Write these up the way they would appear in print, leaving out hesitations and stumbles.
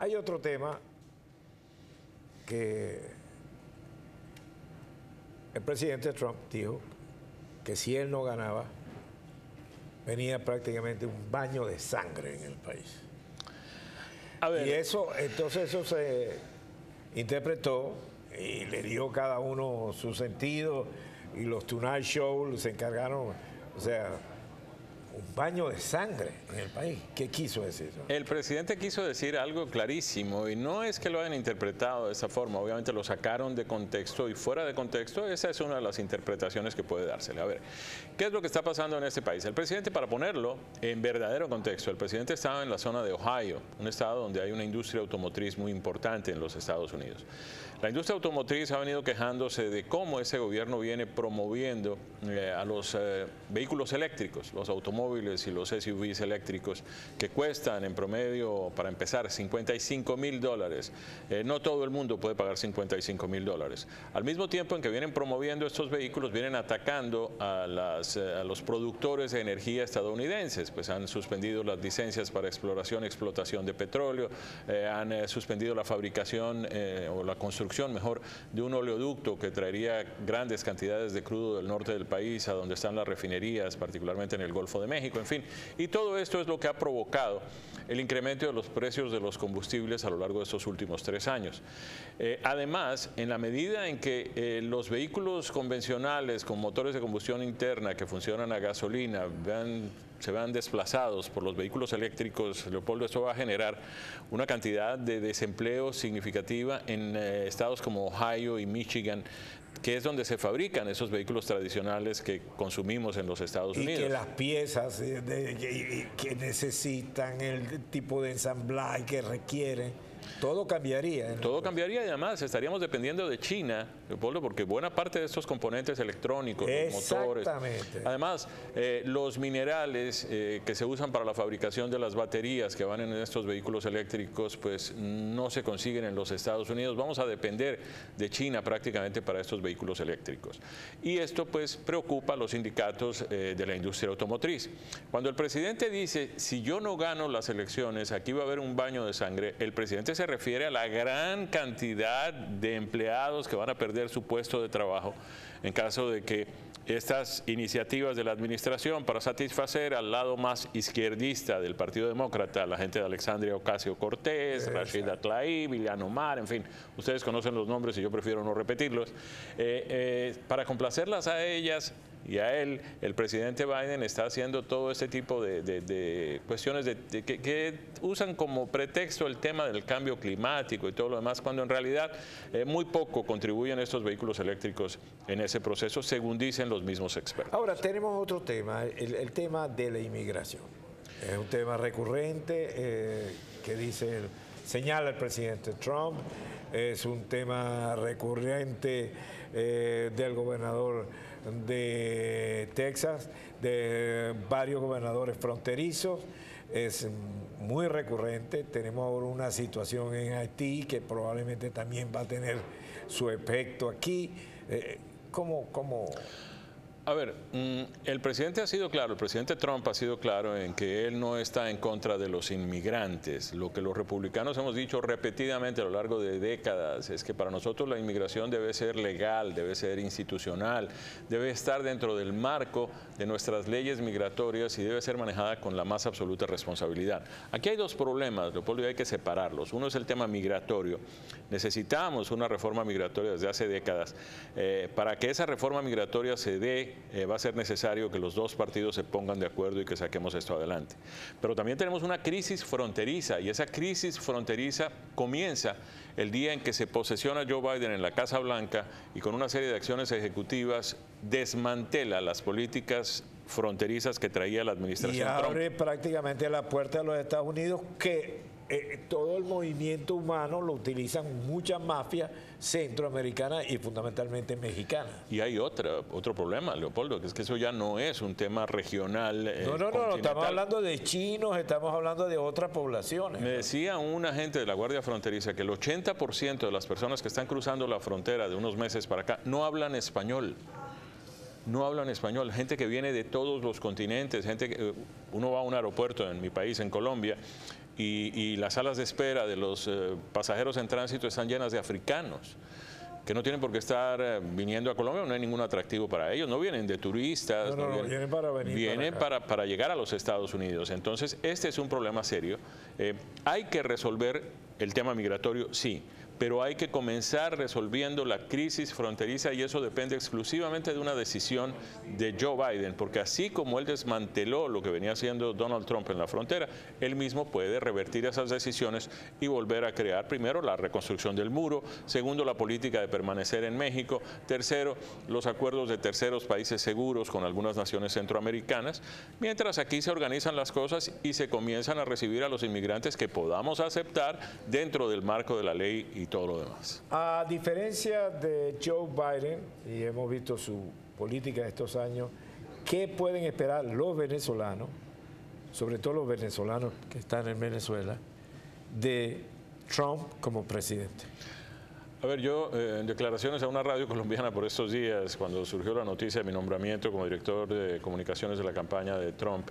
Hay otro tema que el presidente Trump dijo que si él no ganaba, venía prácticamente un baño de sangre en el país. A ver. Y entonces eso se interpretó y le dio cada uno su sentido, y los Tonight Show se encargaron, o sea, un baño de sangre en el país. ¿Qué quiso decir? El presidente quiso decir algo clarísimo, y no es que lo hayan interpretado de esa forma, obviamente lo sacaron de contexto, y fuera de contexto esa es una de las interpretaciones que puede dársele. A ver, ¿qué es lo que está pasando en este país? El presidente, para ponerlo en verdadero contexto, el presidente estaba en la zona de Ohio, un estado donde hay una industria automotriz muy importante en los Estados Unidos. La industria automotriz ha venido quejándose de cómo ese gobierno viene promoviendo a los vehículos eléctricos, los automóviles y los SUVs eléctricos, que cuestan en promedio, para empezar, $55,000. No todo el mundo puede pagar $55,000. Al mismo tiempo en que vienen promoviendo estos vehículos, vienen atacando a los productores de energía estadounidenses, pues han suspendido las licencias para exploración y explotación de petróleo, han suspendido la fabricación o la construcción, mejor, de un oleoducto que traería grandes cantidades de crudo del norte del país a donde están las refinerías, particularmente en el Golfo de México, en fin. Y todo esto es lo que ha provocado el incremento de los precios de los combustibles a lo largo de estos últimos 3 años. Además, en la medida en que los vehículos convencionales con motores de combustión interna que funcionan a gasolina se vean desplazados por los vehículos eléctricos, Leopoldo, esto va a generar una cantidad de desempleo significativa en estados como Ohio y Michigan, que es donde se fabrican esos vehículos tradicionales que consumimos en los Estados Unidos. Y que las piezas que necesitan, el tipo de ensamblaje que requieren, todo cambiaría. Todo cambiaría, y además estaríamos dependiendo de China, Leopoldo, porque buena parte de estos componentes electrónicos, los motores, además los minerales que se usan para la fabricación de las baterías que van en estos vehículos eléctricos, pues no se consiguen en los Estados Unidos. Vamos a depender de China prácticamente para estos vehículos eléctricos. Y esto pues preocupa a los sindicatos de la industria automotriz. Cuando el presidente dice, si yo no gano las elecciones, aquí va a haber un baño de sangre, el presidente se refiere a la gran cantidad de empleados que van a perder su puesto de trabajo en caso de que estas iniciativas de la administración para satisfacer al lado más izquierdista del Partido Demócrata, la gente de Alexandria Ocasio-Cortez, Rashida Tlaib, Ilhan Omar, en fin, ustedes conocen los nombres y yo prefiero no repetirlos, para complacerlas a ellas y a él, el presidente Biden está haciendo todo este tipo de cuestiones que usan como pretexto el tema del cambio climático y todo lo demás, cuando en realidad muy poco contribuyen estos vehículos eléctricos en ese proceso, según dicen los mismos expertos. Ahora, tenemos otro tema, el tema de la inmigración. Es un tema recurrente que señala el presidente Trump, es un tema recurrente del gobernador de Texas, de varios gobernadores fronterizos, es muy recurrente. Tenemos ahora una situación en Haití que probablemente también va a tener su efecto aquí. ¿Cómo? A ver, el presidente ha sido claro, el presidente Trump ha sido claro en que él no está en contra de los inmigrantes. Lo que los republicanos hemos dicho repetidamente a lo largo de décadas es que para nosotros la inmigración debe ser legal, debe ser institucional, debe estar dentro del marco de nuestras leyes migratorias y debe ser manejada con la más absoluta responsabilidad. Aquí hay dos problemas, Leopoldo, y hay que separarlos. Uno es el tema migratorio. Necesitamos una reforma migratoria desde hace décadas. Para que esa reforma migratoria se dé, va a ser necesario que los dos partidos se pongan de acuerdo y que saquemos esto adelante. Pero también tenemos una crisis fronteriza, y esa crisis fronteriza comienza el día en que se posesiona Joe Biden en la Casa Blanca y con una serie de acciones ejecutivas desmantela las políticas fronterizas que traía la administración Trump. Y abre prácticamente la puerta a los Estados Unidos, que todo el movimiento humano lo utilizan muchas mafias centroamericanas y fundamentalmente mexicanas. Y hay otro problema, Leopoldo, que es que eso ya no es un tema regional. No, estamos hablando de chinos, estamos hablando de otras poblaciones. Me decía un agente de la Guardia Fronteriza que el 80% de las personas que están cruzando la frontera de unos meses para acá no hablan español. No hablan español, gente que viene de todos los continentes, gente que uno va a un aeropuerto en mi país, en Colombia, y las salas de espera de los pasajeros en tránsito están llenas de africanos que no tienen por qué estar viniendo a Colombia, no hay ningún atractivo para ellos, no vienen de turistas, vienen para venir, vienen para llegar a los Estados Unidos. Entonces, este es un problema serio. Hay que resolver el tema migratorio, sí, pero hay que comenzar resolviendo la crisis fronteriza y eso depende exclusivamente de una decisión de Joe Biden, porque así como él desmanteló lo que venía haciendo Donald Trump en la frontera, él mismo puede revertir esas decisiones y volver a crear, primero, la reconstrucción del muro, segundo, la política de permanecer en México, tercero, los acuerdos de terceros países seguros con algunas naciones centroamericanas, mientras aquí se organizan las cosas y se comienzan a recibir a los inmigrantes que podamos aceptar dentro del marco de la ley y todo lo demás. A diferencia de Joe Biden, y hemos visto su política estos años, ¿qué pueden esperar los venezolanos, sobre todo los venezolanos que están en Venezuela, de Trump como presidente? A ver, yo en declaraciones a una radio colombiana por estos días, cuando surgió la noticia de mi nombramiento como director de comunicaciones de la campaña de Trump,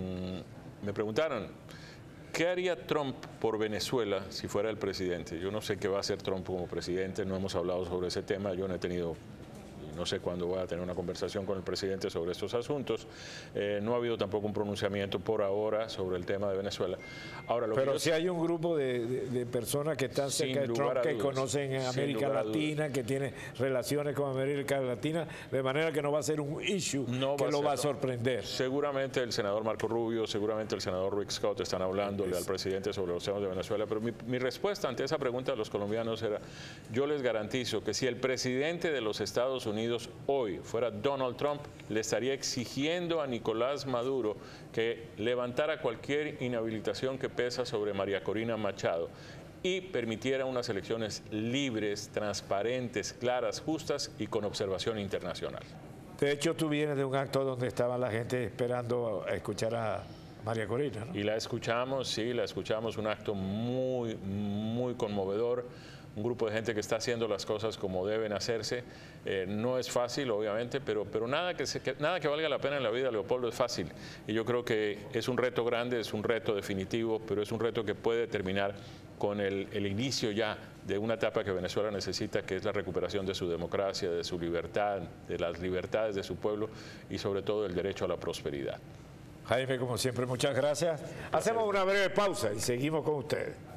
me preguntaron, ¿qué haría Trump por Venezuela si fuera el presidente? Yo no sé qué va a hacer Trump como presidente, no hemos hablado sobre ese tema, yo no he tenido, no sé cuándo voy a tener una conversación con el presidente sobre estos asuntos. No ha habido tampoco un pronunciamiento por ahora sobre el tema de Venezuela. Ahora, pero sí hay un grupo de personas que están cerca de Trump, que conocen América Latina, que tienen relaciones con América Latina, de manera que no va a ser un issue que lo va a sorprender. Seguramente el senador Marco Rubio, seguramente el senador Rick Scott están hablándole al presidente sobre los temas de Venezuela, pero mi respuesta ante esa pregunta de los colombianos era, yo les garantizo que si el presidente de los Estados Unidos hoy fuera Donald Trump, le estaría exigiendo a Nicolás Maduro que levantara cualquier inhabilitación que pesa sobre María Corina Machado y permitiera unas elecciones libres, transparentes, claras, justas y con observación internacional. De hecho, tú vienes de un acto donde estaba la gente esperando a escuchar a María Corina, ¿no? Y la escuchamos, sí, la escuchamos, un acto muy, muy conmovedor. Un grupo de gente que está haciendo las cosas como deben hacerse. No es fácil, obviamente, pero nada que valga la pena en la vida, Leopoldo, es fácil. Y yo creo que es un reto grande, es un reto definitivo, pero es un reto que puede terminar con el inicio ya de una etapa que Venezuela necesita, que es la recuperación de su democracia, de su libertad, de las libertades de su pueblo y sobre todo el derecho a la prosperidad. Jaime, como siempre, muchas gracias. Hacemos una breve pausa y seguimos con ustedes.